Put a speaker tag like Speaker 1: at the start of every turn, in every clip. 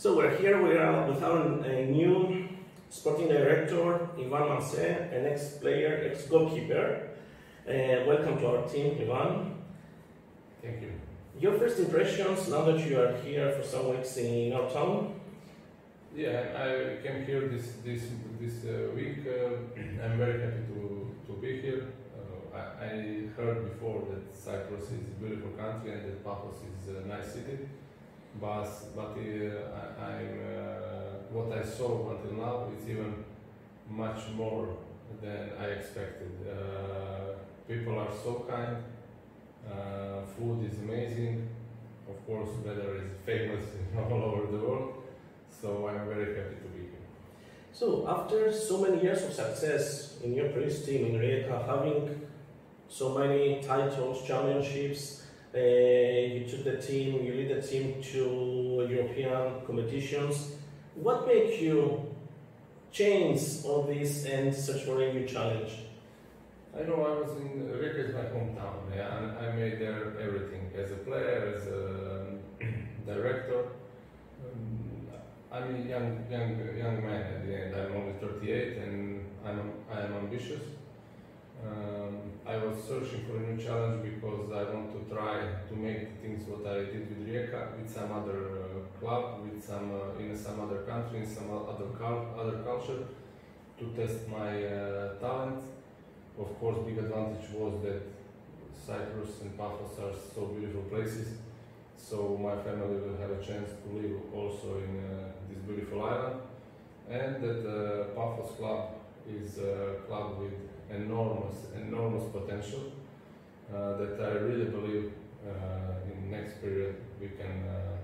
Speaker 1: So we're here with our new sporting director, Ivan Mance, an ex-player, ex-goalkeeper. Welcome to our team, Ivan.
Speaker 2: Thank you.
Speaker 1: Your first impressions now that you are here for some weeks in our town?
Speaker 2: Yeah, I came here this week. I'm very happy to be here. I heard before that Cyprus is a beautiful country and that Pafos is a nice city. But what I saw until now is even much more than I expected. People are so kind. Food is amazing. Of course, weather is famous all over the world. So I'm very happy to be here.
Speaker 1: So after so many years of success in your previous team in Rijeka, having so many titles, championships, you took the team, you lead the team to European competitions. What made you change all this and search for a new challenge?
Speaker 2: I know I was in Rijeka is my hometown. Yeah, and I made there everything as a player, as a director. I'm a young man at the end. I'm only 38 and I'm ambitious. I was searching for a new challenge because I want to try to make things what I did with Rijeka, with some other club, with some in some other country, in some other culture, to test my talent. Of course, big advantage was that Cyprus and Pafos are so beautiful places, so my family will have a chance to live also in this beautiful island, and that Pafos club is a club with enormous potential that I really believe in next period we can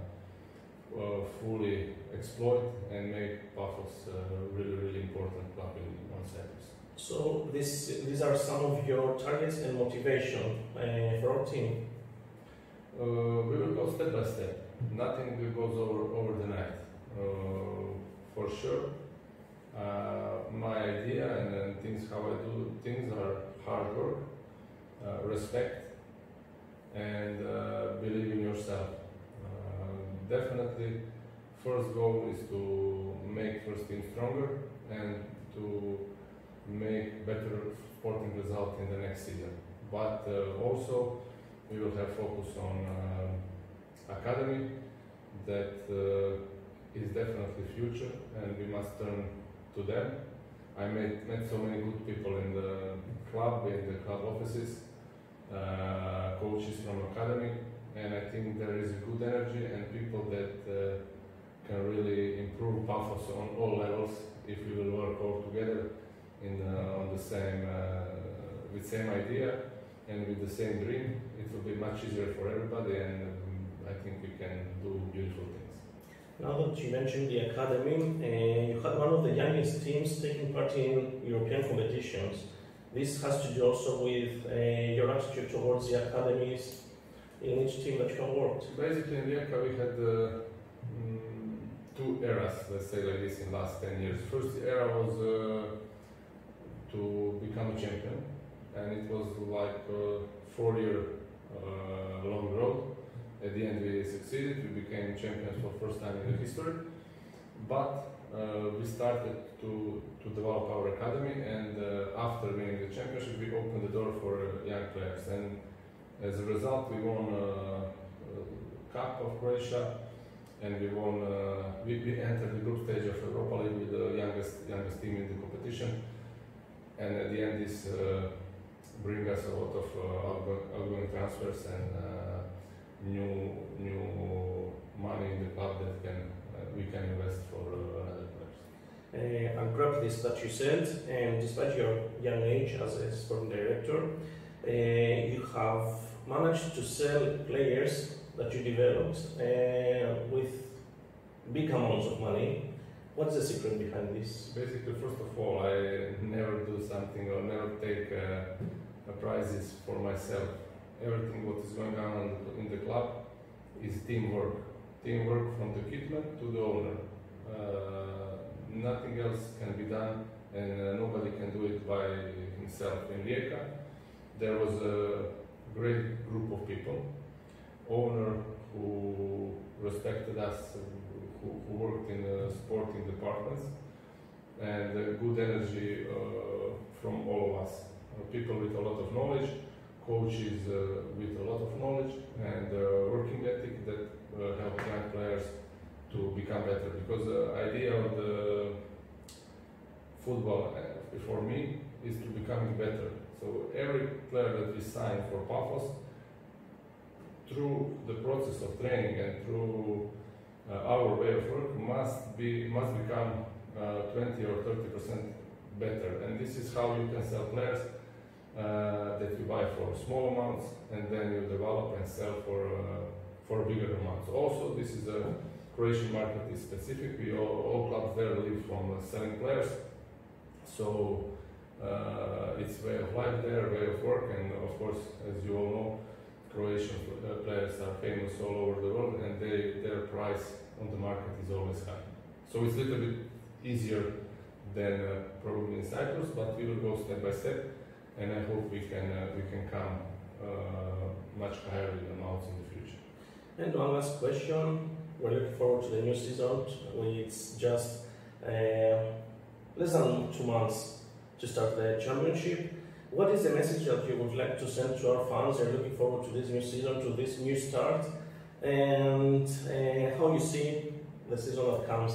Speaker 2: fully exploit and make Pafos a really important club on Cyprus.
Speaker 1: So these are some of your targets and motivation for our team.
Speaker 2: We will go step by step. Nothing goes over the night. For sure. My idea and things how I do things are hard work, respect, and believe in yourself. Definitely, first goal is to make first team stronger and to make better sporting result in the next season. But also, we will have focus on academy that is definitely future, and we must turn to them. I met so many good people in the club offices, coaches from academy, and I think there is a good energy and people that can really improve Pafos on all levels if we will work all together on the same with same idea and with the same dream. It will be much easier for everybody, and I think we can do beautiful things.
Speaker 1: Now that you mentioned the academy, you had one of the youngest teams taking part in European competitions. This has to do also with your attitude towards the academies in each team that you have worked.
Speaker 2: Basically, in Rijeka we had two eras, let's say like this, in the last 10 years. First era was to become a champion, and it was like a 4-year long road. At the end we succeeded, we became champions for the first time in the history, but we started to develop our academy, and after winning the championship we opened the door for young players, and as a result we won Cup of Croatia, and we entered the group stage of Europa League with the youngest team in the competition, and at the end this brings us a lot of outgoing transfers and new money in the club that we can invest for other players.
Speaker 1: I'm glad this that you said, and despite your young age as a sporting director, you have managed to sell players that you developed with big amounts of money. What's the secret behind this?
Speaker 2: Basically, first of all, I never do something or never take prizes for myself. Everything what is going on in the club is teamwork. Teamwork from the kitman to the owner. Nothing else can be done, and nobody can do it by himself. In Rijeka, there was a great group of people. Owner who respected us, who worked in sporting departments, and good energy from all of us. People with a lot of knowledge, coaches with a lot of knowledge, and working ethic that help young players to become better. Because the idea of the football for me is to become better. So every player that we sign for Pafos, through the process of training and through our way of work, must become 20 or 30% better. And this is how you can sell players that you buy for small amounts and then you develop and sell for bigger amounts. Also, this is a Croatian market is specific. We all clubs there live from selling players, so it's way of life there, way of work, and of course, as you all know, Croatian players are famous all over the world, and their price on the market is always high. So it's a little bit easier than probably in Cyprus, but we will go step by step, and I hope we can come much higher with amounts in the future.
Speaker 1: And one last question. We're looking forward to the new season. It's just less than 2 months to start the championship. What is the message that you would like to send to our fans? They're looking forward to this new season, to this new start, and how you see the season that comes?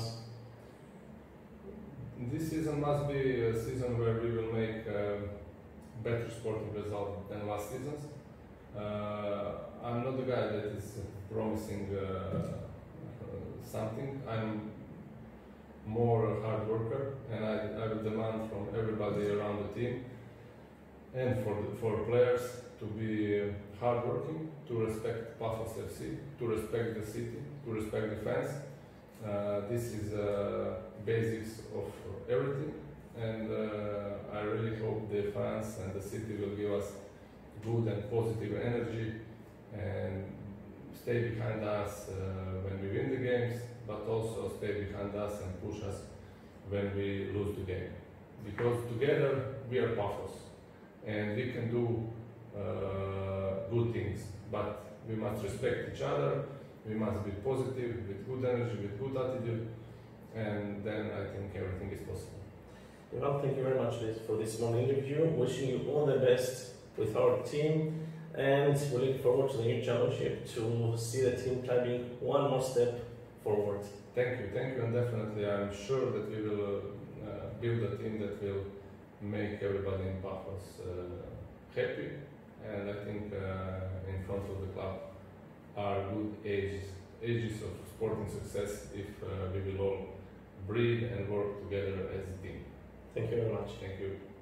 Speaker 2: This season must be a season where we will make better sporting result than last seasons. I'm not the guy that is promising something. I'm more a hard worker, and I will demand from everybody around the team and for players to be hardworking, to respect PafosFC, to respect the city, to respect the fans. This is basics of everything, and I really hope the fans and the city will give us good and positive energy and stay behind us when we win the games, but also stay behind us and push us when we lose the game. Because together we are Pafos, and we can do good things, but we must respect each other, we must be positive, with good energy, with good attitude, and then I think everything is possible.
Speaker 1: Well, thank you very much for this long interview. Wishing you all the best with our team, and we look forward to the new championship to see the team climbing one more step forward.
Speaker 2: Thank you, and definitely I'm sure that we will build a team that will make everybody in Pafos happy, and I think in front of the club are good ages of sporting success if we will all breathe and work together as a team.
Speaker 1: Thank you very much.
Speaker 2: Thank you.